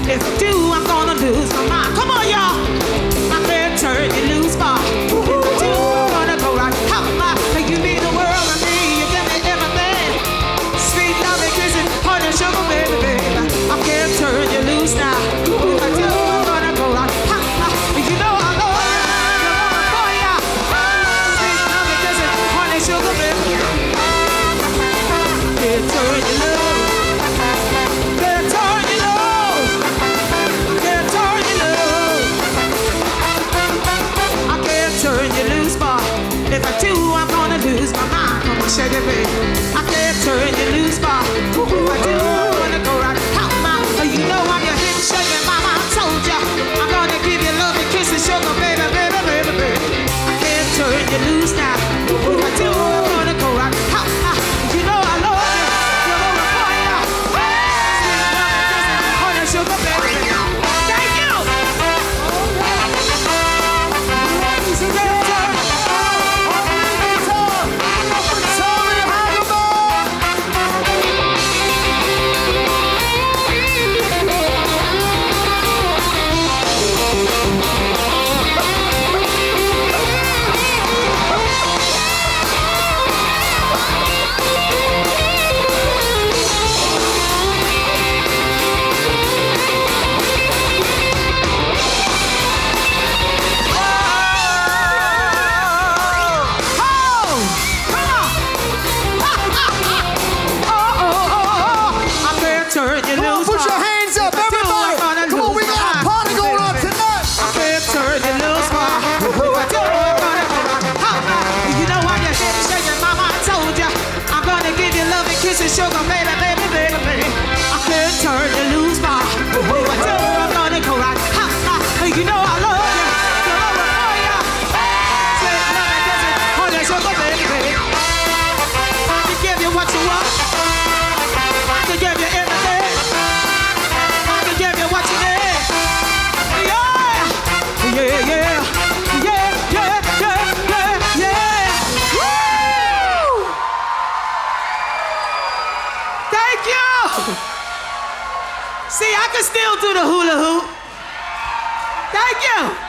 If I do, I'm gonna lose my mind. Come on, y'all. I can't turn you loose, ma. If I do, I'm gonna go right. How my? You mean the world to me. You give me everything. Sweet love and kissing, honey, sugar, baby, baby. I can't turn you loose now. If I do, I'm gonna go right. How my? You know I love you. You're for ya. Sweet love and kissing, honey, sugar, baby. Can't turn you loose. Can't turn you loose. Can't turn you loose. I can't turn you loose, boy. If I do, I'm gonna lose my mind. Come on, shake it, baby. I can't turn you loose, boy. If I do, I'm gonna go right. How my? You know I'm your hip shaking, mama. I told ya. I'm gonna give you love and kisses, sugar, baby, baby, baby, baby. I can't turn you loose now. If I do, I'm gonna go right. How my? You know I love you. You're over for ya. Sweet love and kissing, honey, sugar, baby, baby. Thank you. Turn you loose. Put your hands up, everybody. Come on, we got a party going on tonight. I can't turn you loose, ma. You know I'm your hip shaking, mama. I told ya. I'm gonna give you love and kisses, sugar, baby, baby, baby, baby. I can't turn you loose, ma. If I do, I'm gonna go right. You know I love you. You're over for ya. Sweet love and kisses, honey, sugar, baby, baby. I can give you what you want. I can give you everything. I can give you what you need. Yeah, yeah, yeah, yeah, yeah, yeah, yeah, yeah. Woo! Thank you. See, I can still do the hula hoop. Thank you.